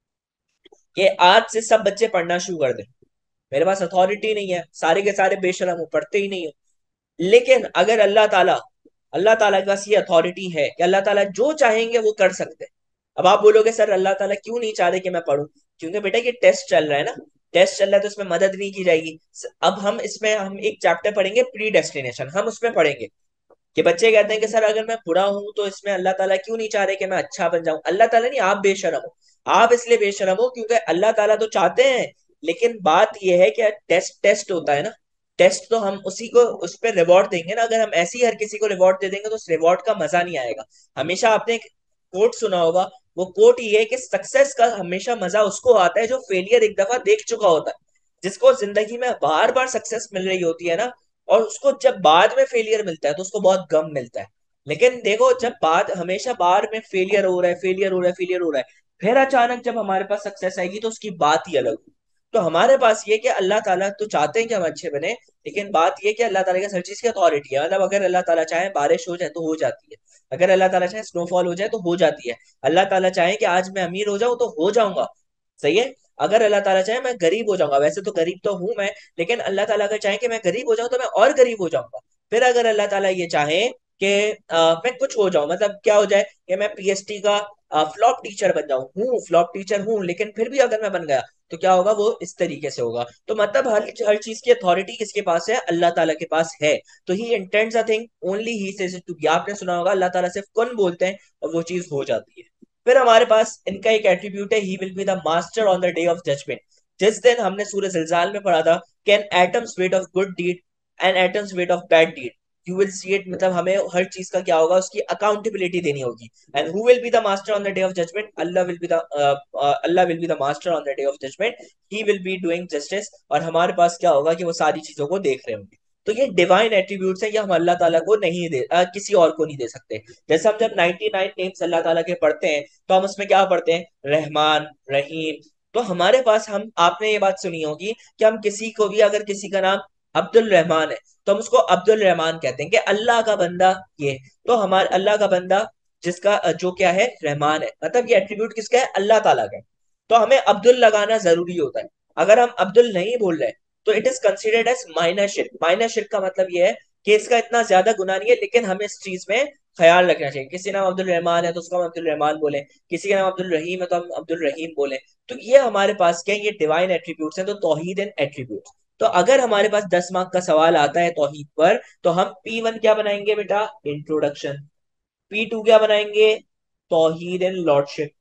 कि आज से सब बच्चे पढ़ना शुरू कर दें, मेरे पास अथॉरिटी नहीं है, सारे के सारे बेशरम हो, पढ़ते ही नहीं हो। लेकिन अगर अल्लाह ताला, अल्लाह ताला के पास ये अथॉरिटी है कि अल्लाह ताला जो चाहेंगे वो कर सकते हैं। अब आप बोलोगे सर अल्लाह ताला क्यों नहीं चाह रहे कि मैं पढूं? क्योंकि बेटा ये टेस्ट चल रहा है ना, टेस्ट चल रहा है तो इसमें मदद नहीं की जाएगी। अब हम इसमें हम एक चैप्टर पढ़ेंगे प्री डेस्टिनेशन, हम उसमें पढ़ेंगे कि बच्चे कहते हैं कि सर अगर मैं बुरा हूं तो इसमें अल्लाह ताला क्यों नहीं चाह रहे कि मैं अच्छा बन जाऊं? अल्लाह ताला नहीं, आप बेशरम हो। आप इसलिए बेशरम हो क्योंकि अल्लाह ताला तो चाहते हैं, लेकिन बात यह है कि टेस्ट टेस्ट होता है ना, टेस्ट तो हम उसी को उस पर रिवॉर्ड देंगे ना। अगर हम ऐसे ही हर किसी को रिवॉर्ड दे देंगे तो उस रिवॉर्ड का मजा नहीं आएगा। हमेशा आपने एक कोट सुना होगा, वो कोट ये है कि सक्सेस का हमेशा मजा उसको आता है जो फेलियर एक दफा देख चुका होता है। जिसको जिंदगी में बार बार सक्सेस मिल रही होती है ना, और उसको जब बाद में फेलियर मिलता है तो उसको बहुत गम मिलता है। लेकिन देखो जब बाद हमेशा बार में फेलियर हो रहा है, फेलियर हो रहा है, फेलियर हो रहा है, फिर अचानक जब हमारे पास सक्सेस आएगी तो उसकी बात ही अलग हो। तो हमारे पास ये कि अल्लाह ताला तो चाहते हैं कि हम अच्छे बने, लेकिन बात ये कि अल्लाह ताला के हर चीज की अथॉरिटी है। मतलब अगर अल्लाह ताला चाहे बारिश हो जाए तो हो जाती है, अगर अल्लाह ताला चाहे स्नोफॉल हो जाए तो हो जाती है, अल्लाह ताला चाहे कि आज मैं अमीर हो जाऊं तो हो जाऊंगा। सही है। अगर अल्लाह ताला चाहे मैं गरीब हो जाऊंगा, वैसे तो गरीब तो हूं मैं, लेकिन अल्लाह ताला अगर चाहे कि मैं गरीब हो जाऊं तो मैं और गरीब हो जाऊंगा। फिर अगर अल्लाह ताला ये चाहे कि अ, मैं कुछ हो जाऊं, मतलब क्या हो जाए कि मैं पीएचडी का फ्लॉप टीचर बन जाऊं, हूँ फ्लॉप टीचर हूँ, लेकिन फिर भी अगर मैं बन गया तो क्या होगा, वो इस तरीके से होगा। तो मतलब हर हर चीज की अथॉरिटी किसके पास है? अल्लाह ताला के पास है। तो he intends a thing only he says it to be. आपने सुना होगा अल्लाह ताला सिर्फ कौन बोलते हैं और वो चीज हो जाती है। फिर हमारे पास इनका एक एट्रीब्यूट है, he will be the master on the day of judgement. जिस दिन हमने सूरह ज़िलज़ाल में पढ़ा था, can atoms weight of good deed and atoms weight of bad deed, you will see it. मतलब हमें हर चीज का क्या होगा, उसकी अकाउंटेबिलिटी देनी होगी। And who will be the master on the day of judgement? Allah will be the Allah will be the master on the day of judgement. He will be doing justice, और हमारे पास क्या होगा कि वो सारी चीजों को देख रहे होंगे। तो ये डिवाइन एट्रीब्यूट्स है, ये हम अल्लाह ताला को नहीं दे अ, किसी और को नहीं दे सकते। जैसे हम जब नाइनटी नाइन नेम्स अल्लाह ताला के पढ़ते हैं तो हम उसमें क्या पढ़ते हैं? रहमान, रहीम। तो हमारे पास, हम आपने ये बात सुनी होगी कि हम किसी को भी, अगर किसी का नाम अब्दुल रहमान है तो हम उसको अब्दुल रहमान कहते हैं कि अल्लाह का बंदा ये। तो हमारे अल्लाह का बंदा जिसका अ, जो क्या है, रहमान है, मतलब ये एट्रीब्यूट किसका है? अल्लाह ताला का है। तो हमें अब्दुल लगाना जरूरी होता है। अगर हम अब्दुल नहीं बोल रहे तो it is considered as minor shirk. Minor शिर्क का मतलब ये है कि इसका इतना ज्यादा गुनाह नहीं है, लेकिन हमें इस चीज में ख्याल रखना चाहिए। किसी नाम अब्दुल रहमान है तो उसको हम अब्दुल रहमान बोले, किसी का नाम अब्दुल रहीम है तो हम अब्दुल रहीम बोले। तो ये हमारे पास क्या है? ये डिवाइन एट्रीब्यूट्स हैं, तो तौहीद एंड एट्रीब्यूट्स। तो अगर हमारे पास दस मार्क का सवाल आता है तौहीद पर, तो हम पी वन क्या बनाएंगे बेटा? इंट्रोडक्शन। पी टू क्या बनाएंगे? Tawheed and lordship.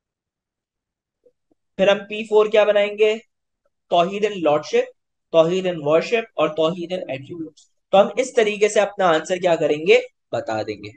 फिर हम पी फोर क्या बनाएंगे? Tawheed and lordship, Tawheed and worship और तौहीद एंड एट्रीब्यूट्स। तो हम इस तरीके से अपना आंसर क्या करेंगे? बता देंगे।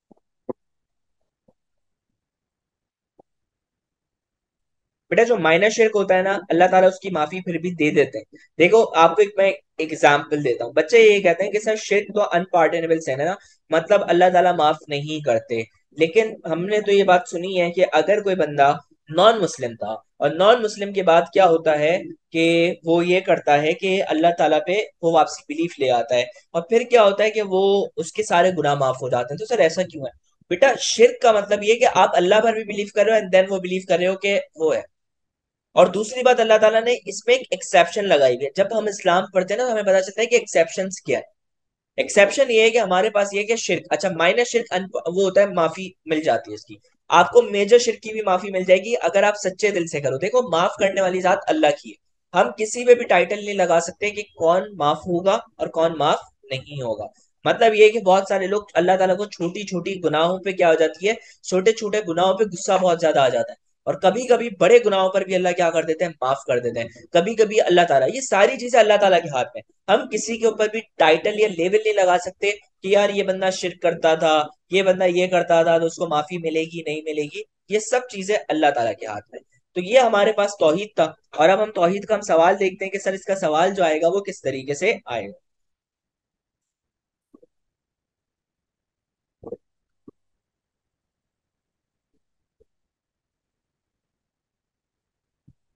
बेटा जो माइनर शिरक होता है ना, अल्लाह ताला उसकी माफी फिर भी दे देते हैं। देखो आपको एक मैं एग्जाम्पल देता हूँ। बच्चे ये कहते हैं कि सर शिरक तो अनपार्डनेबल sin है ना, मतलब अल्लाह ताला माफ नहीं करते। लेकिन हमने तो ये बात सुनी है कि अगर कोई बंदा नॉन मुस्लिम था और नॉन मुस्लिम के बाद क्या होता है कि वो ये करता है कि अल्लाह ताला पे वो वापसी बिलीफ ले आता है, और फिर क्या होता है कि वो उसके सारे गुनाह माफ हो जाते हैं। तो सर ऐसा क्यों है? बेटा शिरक का मतलब ये है कि आप अल्लाह पर भी बिलीव कर रहे हो एंड देन वो बिलीव कर रहे हो कि वो है। और दूसरी बात, अल्लाह ताला ने इसमें एक एक्सेप्शन लगाई हुई है। जब हम इस्लाम पढ़ते हैं ना तो हमें पता चलता है कि एक्सेप्शंस क्या है। एक्सेप्शन ये है कि हमारे पास ये है कि शिर्क, अच्छा माइनर शिर्क वो होता है, माफी मिल जाती है इसकी। आपको मेजर शिर्क की भी माफी मिल जाएगी अगर आप सच्चे दिल से करो। देखो माफ करने वाली जात अल्लाह की है, हम किसी पे भी टाइटल नहीं लगा सकते कि कौन माफ होगा और कौन माफ नहीं होगा। मतलब ये है कि बहुत सारे लोग अल्लाह ताला को छोटी छोटी गुनाहों पे क्या हो जाती है, छोटे छोटे गुनाहों पे गुस्सा बहुत ज्यादा आ जाता है, और कभी कभी बड़े गुनाहों पर भी अल्लाह क्या कर देते हैं? माफ कर देते हैं। कभी कभी अल्लाह ताला, ये सारी चीजें अल्लाह ताला के हाथ में। हम किसी के ऊपर भी टाइटल या लेवल नहीं लगा सकते कि यार ये बंदा शिरक करता था, ये बंदा ये करता था तो उसको माफी मिलेगी नहीं मिलेगी। ये सब चीजें अल्लाह ताला के हाथ में। तो ये हमारे पास तौहीद था। और अब हम तौहीद का हम सवाल देखते हैं कि सर इसका सवाल जो आएगा वो किस तरीके से आएगा।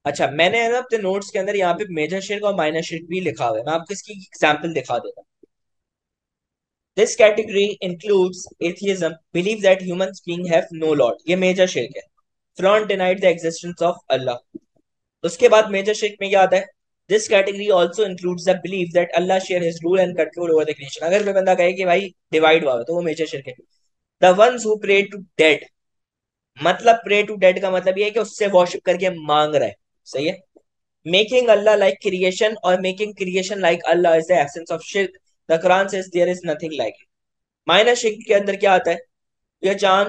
अच्छा, मैंने है ना अपने नोट्स के अंदर यहाँ पे मेजर शिर्क और माइनर शिर्क भी लिखा हुआ है, मैं आपको इसकी एग्जांपल दिखा देता हूँ। This category includes atheism, believe that humans being have no lord, ये मेजर शिर्क है। Front denied the existence of Allah. उसके बाद मेजर शिर्क में क्या आता है? This category also includes the believe that Allah share his rule and control over the creation. अगर कोई बंदा कहे कि भाई डिवाइड हुआ है, तो वो मेजर शिर्क है। The ones who pray to dead, मतलब प्रे टू डेड का मतलब ये है कि उससे वर्शिप करके मांग रहा है। सही है। मेकिंग अल्लाह लाइक क्रिएशन और making creation like Allah is the essence of shirk. The Quran says there is nothing like it. Minor शिर्क के अंदर क्या आता है? ये चांद,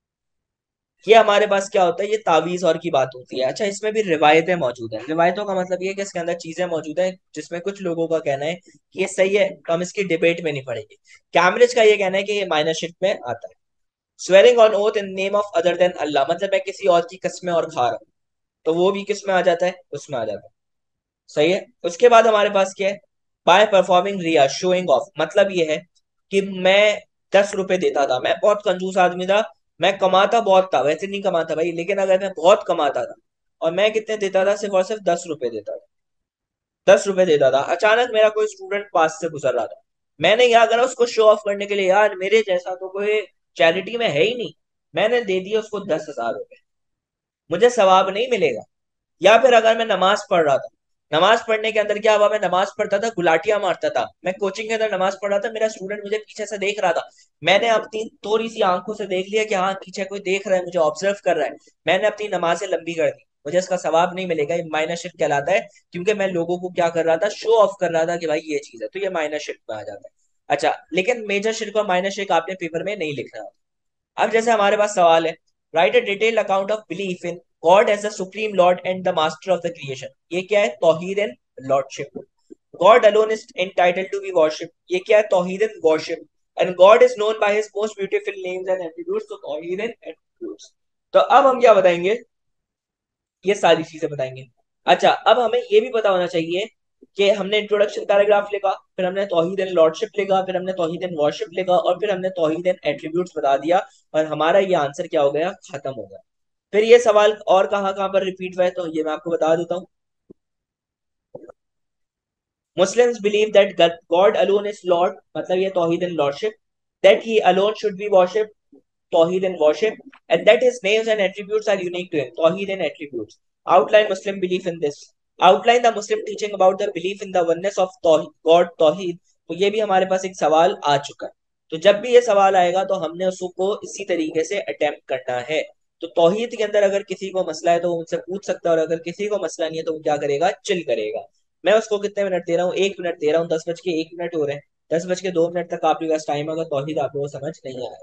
ये हमारे पास क्या होता है, ये तावीज और की बात होती है। अच्छा, इसमें भी रिवायतें मौजूद हैं। रिवायतों का मतलब ये है कि इसके अंदर चीजें मौजूद हैं जिसमें कुछ लोगों का कहना है कि ये सही है, तो हम इसकी डिबेट में नहीं पड़ेंगे। कैम्ब्रिज का ये कहना है कि ये माइनर शिर्क में आता है। Swearing on oath in name of other than Allah, मतलब मैं किसी और की कस्में और खा रहा हूँ, तो वो भी किस में आ जाता है? उसमें आ जाता है। सही है। उसके बाद हमारे पास क्या है? By performing riya, showing off, मतलब ये है कि मैं दस रुपए देता था, मैं बहुत कंजूस आदमी था, मैं कमाता बहुत था, वैसे नहीं कमाता भाई, लेकिन अगर मैं बहुत कमाता था और मैं कितने देता था? सिर्फ और सिर्फ दस रुपए देता था। दस रुपए देता था। अचानक मेरा कोई स्टूडेंट पास से गुजर रहा था, मैंने क्या करा? उसको शो ऑफ करने के लिए, यार मेरे जैसा तो कोई चैरिटी में है ही नहीं, मैंने दे दिया उसको दस हजार रुपए, मुझे सवाब नहीं मिलेगा। या फिर अगर मैं नमाज पढ़ रहा था, नमाज पढ़ने के अंदर क्या हुआ? मैं नमाज पढ़ता था, गुलाटियां मारता था, मैं कोचिंग के अंदर नमाज पढ़ रहा था, मेरा स्टूडेंट मुझे पीछे से देख रहा था, मैंने अपनी थोड़ी सी आंखों से देख लिया कि हाँ पीछे कोई देख रहा है, मुझे ऑब्जर्व कर रहा है, मैंने अपनी नमाजें लंबी कर दी, मुझे इसका सवाब नहीं मिलेगा। ये माइनर शिर्क कहलाता है, क्योंकि मैं लोगों को क्या कर रहा था? शो ऑफ कर रहा था कि भाई ये चीज है, तो ये माइनर शिर्क में आ जाता है। अच्छा, लेकिन मेजर शिर्क और माइनर शिर्क आपने पेपर में नहीं लिखना। अब जैसे हमारे पास सवाल है, right a detailed account of belief in God as the supreme lord and the master of the creation, ये क्या है? Tawheed and lordship. God alone is entitled to be worship, ये क्या है? Tawheed and worship. And God is known by his most beautiful names and attributes, तो तौहीद एंड एट्रीब्यूट्स। तो अब हम क्या बताएंगे? ये सारी चीजें बताएंगे। अच्छा, अब हमें ये भी पता होना चाहिए कि हमने इंट्रोडक्शन पैराग्राफ लिखा, फिर हमने तौहीद एंड लॉर्डशिप लिखा, फिर हमने तौहीद एंड वर्शिप लिखा, और फिर हमने तौहीद एंड एट्रीब्यूट्स बता दिया, और हमारा ये आंसर क्या हो गया? खत्म हो गया। फिर ये सवाल और कहाँ कहाँ पर रिपीट हुआ है, तो ये मैं आपको बता देता हूँ। Muslims believe that God alone is lord, मतलब ये Tawheed and lordship. That he alone should be worship, Tawheed and worship, and that his names and attributes are unique to him. Tawheed and attributes. Outline Muslim belief in this. Outline the Muslim teaching about the belief in the oneness of Tawheed, God Tawheed. तो ये भी हमारे पास एक सवाल आ चुका है। तो जब भी ये सवाल आएगा तो हमने उसको इसी तरीके से अटेम्प्ट करना है। तो तौहीद के अंदर अगर किसी को मसला है तो वो मुझसे पूछ सकता है, और अगर किसी को मसला नहीं है तो वो क्या करेगा? चिल करेगा। मैं उसको कितने मिनट दे रहा हूँ? एक मिनट दे रहा हूँ, दस बज के एक मिनट हो रहे हैं। दस बज के दो मिनट तक आपके पास टाइम, अगर तौहीद आपको समझ नहीं आया।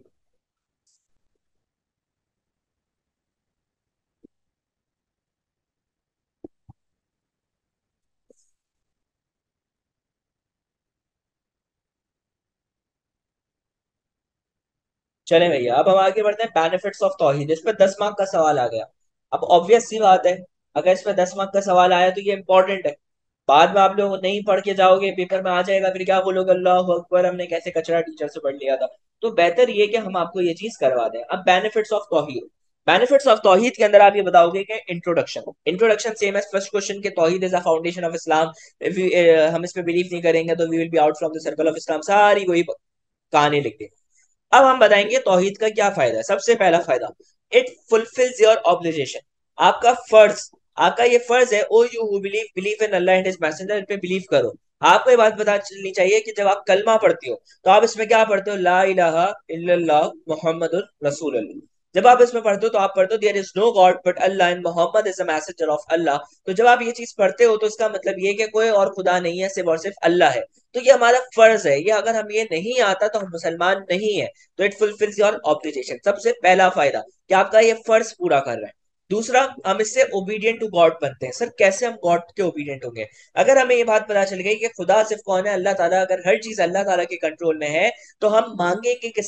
चले भैया, अब हम आगे बढ़ते हैं। बेनिफिट्स ऑफ तौहीद, इस पे दस मार्क का सवाल आ गया। अब ऑब्वियस सी बात है, अगर इस पे दस मार्क का सवाल आया तो ये इंपॉर्टेंट है। बाद में आप लोग नहीं पढ़ के जाओगे, पेपर में आ जाएगा, फिर क्या बोलोगे? अल्लाह अकबर, हमने कैसे कचरा टीचर से पढ़ लिया था। तो बेहतर ये कि हम आपको ये चीज करवा दें। अब benefits of Tawheed, benefits of Tawheed के अंदर आप ये बताओगे कि introduction, introduction same as first question के Tawheed is a foundation of Islam, हम इस पे बिलीव नहीं करेंगे तो we will be out from the circle of Islam, सारी वही कहानी लिख दी। अब हम बताएंगे तौहीद का क्या फायदा है। सबसे पहला फायदा, इट फुलफिल्स योर ऑब्लिगेशन, आपका फर्ज, आपका ये फर्ज है। O you who believe believe in Allah and his messenger, इन पे बिलीव करो। आपको ये बात पता चलनी चाहिए कि जब आप कलमा पढ़ते हो तो आप इसमें क्या पढ़ते हो? ला इलाहा इल्लल्लाह मुहम्मदुर रसूलुल्लाह। जब आप इसमें पढ़ते हो तो आप पढ़ते हो there is no god but Allah and Muhammad is the messenger of Allah. तो जब आप ये चीज पढ़ते हो तो इसका मतलब ये कि कोई और खुदा नहीं है, सिर्फ और सिर्फ अल्लाह है। तो ये हमारा फर्ज है, ये अगर हम ये नहीं आता तो हम मुसलमान नहीं है। तो इट फुलफिल्स योर ऑब्लिगेशन, सबसे पहला फायदा कि आपका ये फर्ज पूरा कर रहा है। दूसरा, हम इससे ओबीडियंट टू गॉड बनते हैं। सर कैसे हम गॉड के ओबीडियंट होंगे? अगर हमें ये बात पता चल गई कि खुदा सिर्फ कौन है? अल्लाह ताला। अगर हर चीज अल्लाह ताला के कंट्रोल में है तो हम मांगेंगे किससे?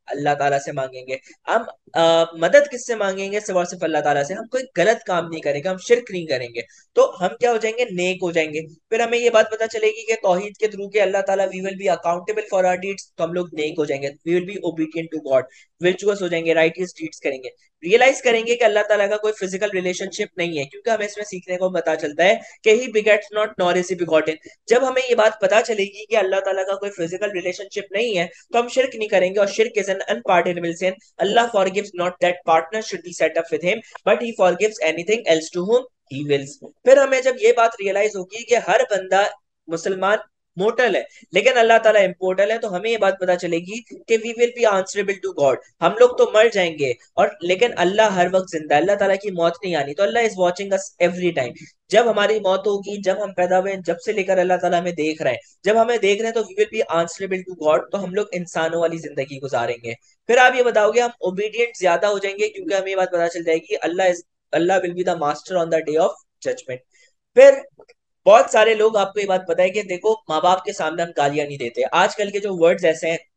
अल्लाह ताला से मांगेंगे। हम आ, मदद किससे मांगेंगे? सिर्फ और सिर्फ अल्लाह ताला से। हम कोई गलत काम नहीं करेंगे, हम शिर्क नहीं करेंगे, तो हम क्या हो जाएंगे? नेक हो जाएंगे। फिर हमें ये बात पता चलेगी कि तौहीद के थ्रू के अल्लाह ताला we will be accountable for our deeds, तो हम लोग नेक हो जाएंगे, we will be obedient to God, virtuous हो जाएंगे, राइटियस डीड्स करेंगे। रियलाइज करेंगे कि अल्लाह ताला का कोई फिजिकल रिलेशनशिप नहीं है, क्योंकि हमें इसमें सीखने को पता चलता है कि he begets not nor is he begotten. जब हमें ये बात पता चलेगी कि अल्लाह ताला का कोई फिजिकल रिलेशनशिप नहीं है, तो हम शिर्क नहीं करेंगे, और शिर्क is an unpardonable sin. Allah forgives not that partner should be set up with him, but he forgives anything else to whom he wills. फिर हमें जब ये बात रियलाइज होगी कि हर बंदा मुसलमान मोटल है, लेकिन अल्लाह ताला इम्पोर्टल है, तो हमें ये बात पता चलेगी कि we will be answerable to God. हम लोग तो मर जाएंगे, और लेकिन अल्लाह हर वक्त जिंदा है, अल्लाह ताला की मौत नहीं आनी, तो Allah is watching us every time. जब हमारी मौत होगी, जब हम पैदा हुए, जब से लेकर अल्लाह ताला हमें देख रहे हैं, जब हमें देख रहे हैं, तो we will be answerable to God, तो हम लोग इंसानों वाली जिंदगी गुजारेंगे। फिर आप ये बताओगे हम ओबीडियंट ज्यादा हो जाएंगे, क्योंकि हमें ये बात पता चल जाएगी Allah is Allah will be the master on the day of judgment. फिर बहुत सारे लोग, आपको ये बात पता है कि देखो, माँ बाप के सामने हम गालियां नहीं देते। आजकल के जो वर्ड्स ऐसे हैं,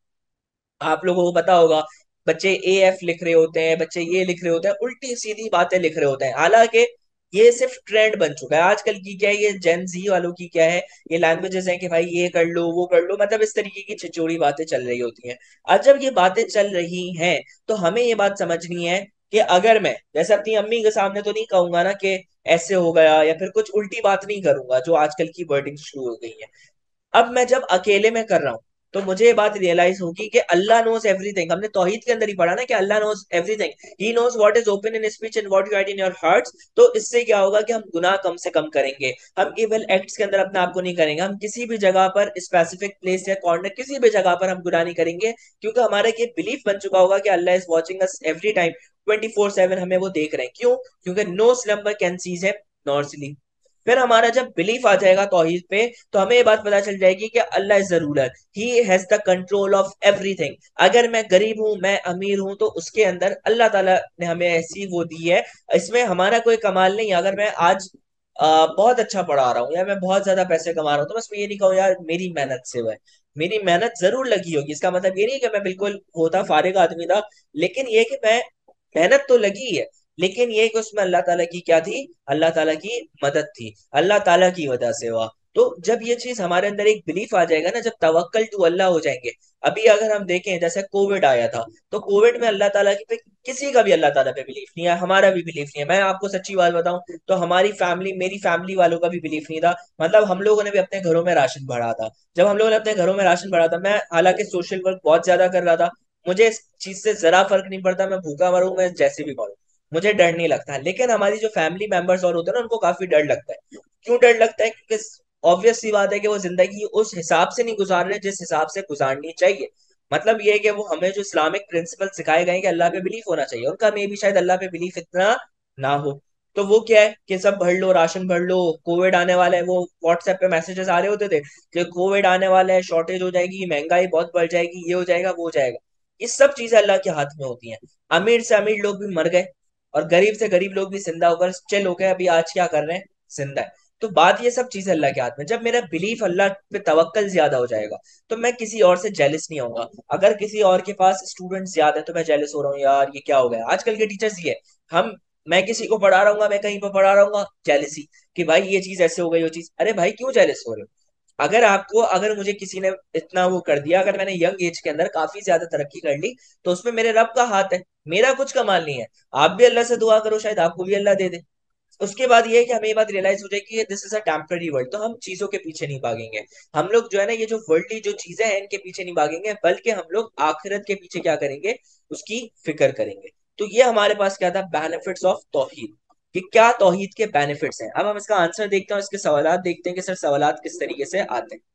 आप लोगों को पता होगा, बच्चे ए एफ लिख रहे होते हैं, बच्चे ये लिख रहे होते हैं, उल्टी सीधी बातें लिख रहे होते हैं, हालांकि ये सिर्फ ट्रेंड बन चुका है। आजकल की क्या है, ये जेन जी वालों की क्या है, ये लैंग्वेजेस हैं कि भाई ये कर लो वो कर लो, मतलब इस तरीके की छिचोड़ी बातें चल रही होती हैं। अब जब ये बातें चल रही हैं, तो हमें ये बात समझनी है कि अगर मैं जैसे अपनी अम्मी के सामने तो नहीं कहूंगा ना कि ऐसे हो गया, या फिर कुछ उल्टी बात नहीं करूंगा जो आजकल की वर्डिंग शुरू हो गई है। अब मैं जब अकेले में कर रहा हूँ, तो मुझे ये बात रियलाइज होगी कि अल्लाह नोज एवरीथिंग। हमने तौहीद के अंदर ही पढ़ा ना कि Allah knows everything, he knows what is open in speech and what you hide in your hearts. तो इससे क्या होगा कि हम गुनाह कम से कम करेंगे, हम इविल एक्ट्स के अंदर अपने आप को नहीं करेंगे, हम किसी भी जगह पर स्पेसिफिक प्लेस या कॉर्नर किसी भी जगह पर हम गुनाह नहीं करेंगे, क्योंकि हमारा ये बिलीफ बन चुका होगा कि Allah is watching us every time, twenty four seven हमें वो देख रहे हैं। क्यों? क्योंकि नो स्लम्बर कैन सीज है नॉर स्लीप। फिर हमारा जब बिलीफ आ जाएगा तौहीद पे, तो हमें ये बात पता चल जाएगी कि Allah is the ruler, he has the control of everything. अगर मैं गरीब हूं, मैं अमीर हूं, तो उसके अंदर अल्लाह ताला ने हमें ऐसी वो दी है, इसमें हमारा कोई कमाल नहीं। अगर मैं आज आ, बहुत अच्छा पढ़ा रहा हूँ, या मैं बहुत ज्यादा पैसे कमा रहा हूँ, तो बस मैं ये नहीं कहूँ यार मेरी मेहनत से हुआ है। मेरी मेहनत जरूर लगी होगी, इसका मतलब ये नहीं कि मैं बिल्कुल होता फारिग आदमी था, लेकिन ये कि मैं मेहनत तो लगी है, लेकिन ये कि उसमें अल्लाह ताला की क्या थी? अल्लाह ताला की मदद थी, अल्लाह ताला की वजह से हुआ। तो जब ये चीज हमारे अंदर एक बिलीफ आ जाएगा ना, जब तवक्कल टू अल्लाह हो जाएंगे। अभी अगर हम देखें, जैसे कोविड आया था, तो कोविड में अल्लाह ताला की पे किसी का भी अल्लाह ताला पे बिलीफ नहीं है, हमारा भी बिलीफ नहीं है। मैं आपको सच्ची बात बताऊं, तो हमारी फैमिली, मेरी फैमिली वालों का भी बिलीफ नहीं था। मतलब हम लोगों ने भी अपने घरों में राशन भरा था। जब हम लोगों ने अपने घरों में राशन भरा था, मैं हालांकि सोशल वर्क बहुत ज्यादा कर रहा था, मुझे इस चीज से जरा फर्क नहीं पड़ता, मैं भूखा मरूं, मैं जैसे भी मरूं, मुझे डर नहीं लगता। लेकिन हमारी जो फैमिली मेंबर्स और होते हैं ना, उनको काफी डर लगता है। क्यों डर लगता है? क्योंकि ऑब्वियस सी बात है कि वो जिंदगी उस हिसाब से नहीं गुजार रहे जिस हिसाब से गुजारनी चाहिए। मतलब ये है कि वो हमें जो इस्लामिक प्रिंसिपल सिखाए गए हैं कि अल्लाह पे बिलीफ होना चाहिए, उनका मे भी शायद अल्लाह पे बिलीफ इतना ना हो। तो वो क्या है कि सब भर लो, राशन भर लो, कोविड आने वाला है, वो व्हाट्सएप पे मैसेजेस आ रहे होते थे कि कोविड आने वाला है, शॉर्टेज हो जाएगी, महंगाई बहुत बढ़ जाएगी, ये हो जाएगा वो हो जाएगा। ये सब चीजें अल्लाह के हाथ में होती हैं। अमीर से अमीर लोग भी मर गए, और गरीब से गरीब लोग भी जिंदा होकर चिल हो गए, अभी आज क्या कर रहे हैं? जिंदा है। तो बात ये सब चीजें अल्लाह के हाथ में। जब मेरा बिलीफ अल्लाह पे तवक्कल ज्यादा हो जाएगा, तो मैं किसी और से जेलस नहीं होऊंगा। अगर किसी और के पास स्टूडेंट ज्यादा है, तो मैं जेलस हो रहा हूँ, यार ये क्या हो गया। आजकल के टीचर्स ये है, हम मैं किसी को पढ़ा रहा हूँ, मैं कहीं पर पढ़ा रहा हूँ, जेलसी कि भाई ये चीज ऐसे हो गई, वो चीज। अरे भाई क्यों जेलस हो रहे हो? अगर आपको अगर मुझे किसी ने इतना वो कर दिया, अगर मैंने यंग एज के अंदर काफी ज्यादा तरक्की कर ली, तो उसमें मेरे रब का हाथ है, मेरा कुछ कमाल नहीं है। आप भी अल्लाह से दुआ करो, शायद आपको भी अल्लाह दे दे। उसके बाद ये है कि हमें ये बात रियलाइज हो जाए कि this is a temporary world, तो हम चीजों के पीछे नहीं भागेंगे। हम लोग जो है ना, ये जो वर्ल्डली जो चीजें हैं, इनके पीछे नहीं भागेंगे, बल्कि हम लोग आखिरत के पीछे क्या करेंगे? उसकी फिक्र करेंगे। तो ये हमारे पास क्या था? बेनिफिट्स ऑफ तौहीद, कि क्या तौहीद के बेनिफिट्स हैं। अब हम इसका आंसर देखते हैं, इसके सवालात देखते हैं कि सर सवालात किस तरीके से आते हैं।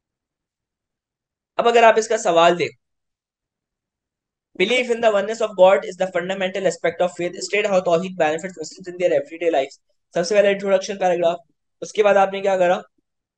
अब अगर आप इसका सवाल देख, belief in the oneness of God is the fundamental aspect of faith. State how Tawheed benefits Muslims in their everyday lives. सबसे पहले इंट्रोडक्शन पैराग्राफ। उसके बाद आपने क्या करा?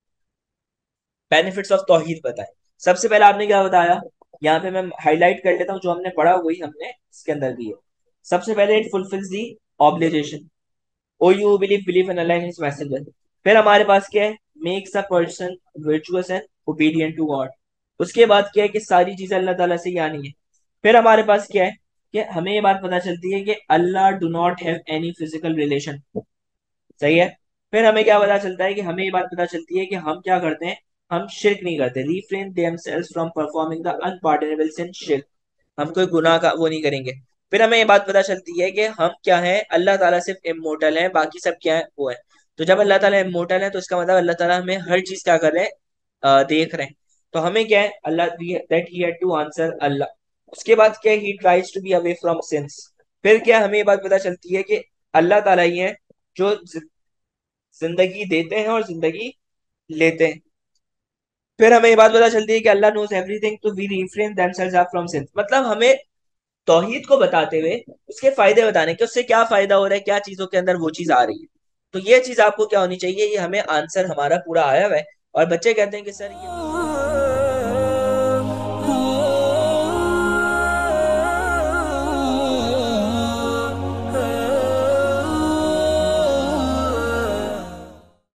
बेनिफिट्स ऑफ तौहीद बताए। सबसे पहले आपने क्या बताया? यहाँ पे मैं हाईलाइट कर लेता हूँ, जो हमने पढ़ा वही हमने इसके अंदर भी है। सबसे पहले it fulfils the obligation, oh you believe believe in Allah and his messenger. फिर हमारे पास क्या है? Makes a person virtuous and obedient to God. उसके बाद क्या है कि सारी चीजें अल्लाह ताला से ही आनी है। फिर हमारे पास क्या है कि हमें ये बात पता चलती है कि Allah do not have any physical relation. सही है। फिर हमें क्या पता चलता है कि हमें ये बात पता चलती है कि हम क्या करते हैं, हम शिरक नहीं करते। Refrain themselves from performing the unpardonable sin शिरक, हम कोई गुनाह का वो नहीं करेंगे। फिर हमें ये बात पता चलती है कि हम क्या है, अल्लाह ताला सिर्फ इमोर्टल है, बाकी सब क्या है वो है। तो जब अल्लाह ताला इमोर्टल है तो इसका मतलब अल्लाह ताला हमें हर चीज क्या कर रहे हैं, अ, देख रहे हैं। तो हमें क्या है, Allah that he had to answer Allah. उसके बाद क्या है, he tries to be away from sins. फिर क्या हमें ये बात पता चलती है कि अल्लाह ताला ही है जो जिंदगी देते हैं और जिंदगी लेते हैं। फिर हमें ये बात पता चलती है कि Allah knows everything to be refrain themselves up from sins. मतलब हमें तौहीद को बताते हुए उसके फायदे बताने के, उससे क्या फायदा हो रहा है, क्या चीजों के अंदर वो चीज आ रही है। तो ये चीज आपको क्या होनी चाहिए, ये हमें आंसर हमारा पूरा आया हुआ है। और बच्चे कहते हैं कि सर ये